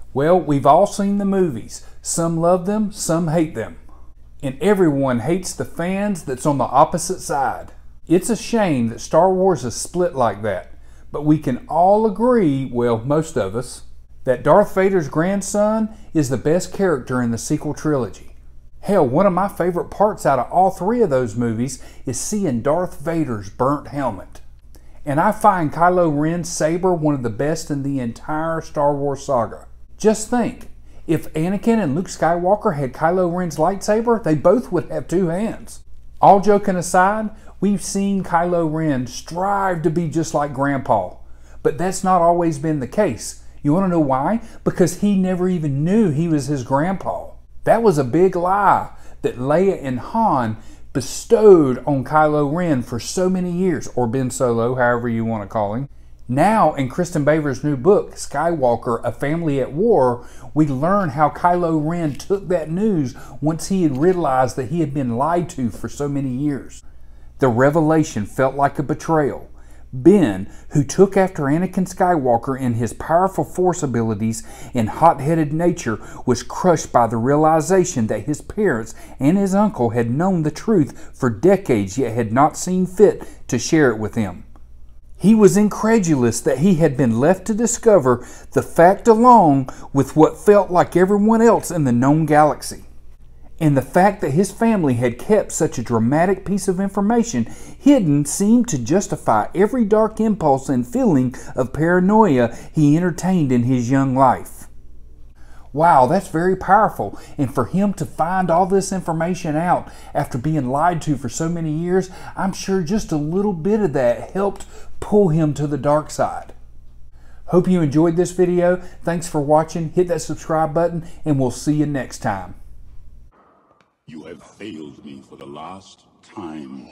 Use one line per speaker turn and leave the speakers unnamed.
Well, we've all seen the movies. Some love them, some hate them. And everyone hates the fans that's on the opposite side. It's a shame that Star Wars is split like that, but we can all agree, well, most of us, that Darth Vader's grandson is the best character in the sequel trilogy. Hell, one of my favorite parts out of all three of those movies is seeing Darth Vader's burnt helmet. And I find Kylo Ren's saber one of the best in the entire Star Wars saga. Just think, if Anakin and Luke Skywalker had Kylo Ren's lightsaber, they both would have two hands. All joking aside, we've seen Kylo Ren strive to be just like Grandpa, but that's not always been the case. You want to know why? Because he never even knew he was his grandpa. That was a big lie that Leia and Han bestowed on Kylo Ren for so many years, or Ben Solo, however you want to call him. Now, in Kristin Baver's new book, Skywalker, A Family at War, we learn how Kylo Ren took that news once he had realized that he had been lied to for so many years. The revelation felt like a betrayal. Ben, who took after Anakin Skywalker in his powerful Force abilities and hot-headed nature, was crushed by the realization that his parents and his uncle had known the truth for decades yet had not seen fit to share it with him. He was incredulous that he had been left to discover the fact along with what felt like everyone else in the known galaxy. And the fact that his family had kept such a dramatic piece of information hidden seemed to justify every dark impulse and feeling of paranoia he entertained in his young life. Wow, that's very powerful. And for him to find all this information out after being lied to for so many years, I'm sure just a little bit of that helped pull him to the dark side. Hope you enjoyed this video. Thanks for watching. Hit that subscribe button and we'll see you next time.
You have failed me for the last time.